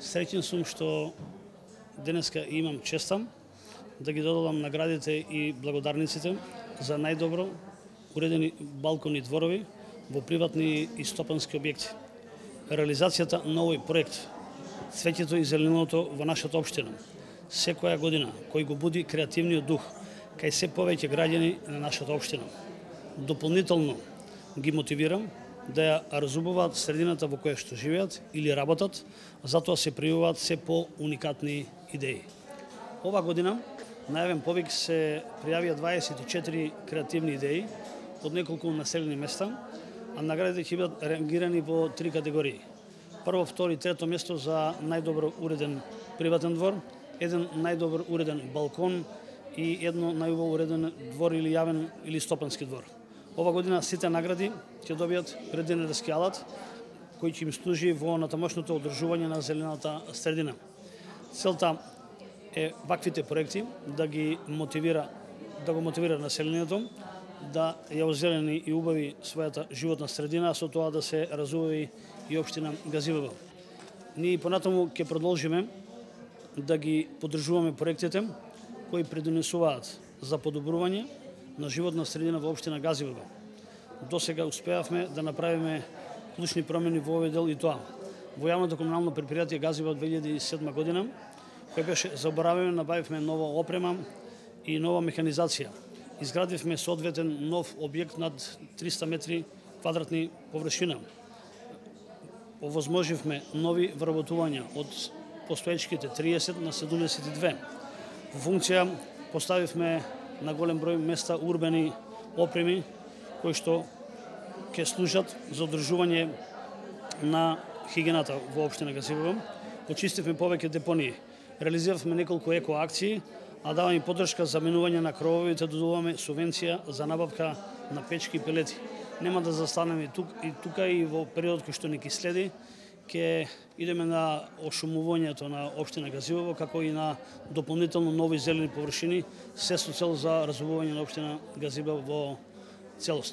Среќен сум што денеска имам честа да ги додадам наградите и благодарниците за најдобро уредени балкони и дворови во приватни и стопански објекти. Реализацијата на овој проект, цвеќето и зелениното во нашата општина, секоја година, кој го буди креативниот дух кај се повеќе граѓани на нашата општина. Дополнително ги мотивирам да ја разубаваат средината во која што живеат или работат, затоа се пријавуваат се по уникатни идеи. Ова година на јавен повик се пријавија 24 креативни идеи од неколку населени места, а наградите ќе бидат рангирани во 3 категории. Прво, второ и трето место за најдобро уреден приватен двор, еден најдобро уреден балкон и едно најубаво уреден двор или јавен или стопански двор. Ова година сите награди ќе добијат градинарски алат кој ќе им служи во натамошното одржување на зелената средина. Целта е ваквите проекти да го мотивира населението да ја озелени и убави својата животна средина, а со тоа да се разубави и општина Газивово. Ние понатаму ќе продолжиме да ги поддржуваме проектите кои придонесуваат за подобрување на животна средина во општина Газивово. До сега успеавме да направиме клучни промени во овој дел и тоа. Во јавното комунално предпријатие Газивово 2007 година, кој беше заборавено, набавивме нова опрема и нова механизација. Изградивме соодветен нов објект над 300 метри квадратни површина. Овозможивме нови вработувања од постоечките 30 на 72. Во функција поставивме на голем број места урбени опреми кои што ќе служат за одржување на хигиената во општина Газивово. Очистивме повеќе депонии. Реализиравме неколку еко акции, а даваме поддршка за менување на крововите, додуваме субвенција за набавка на печки и пелети. Нема да застанеме тука и во периодот кој што ни ги следи, ќе идеме на ошумувањето на општина Газивово, како и на дополнително нови зелени површини, се со цел за развивање на општина Газивово во целост.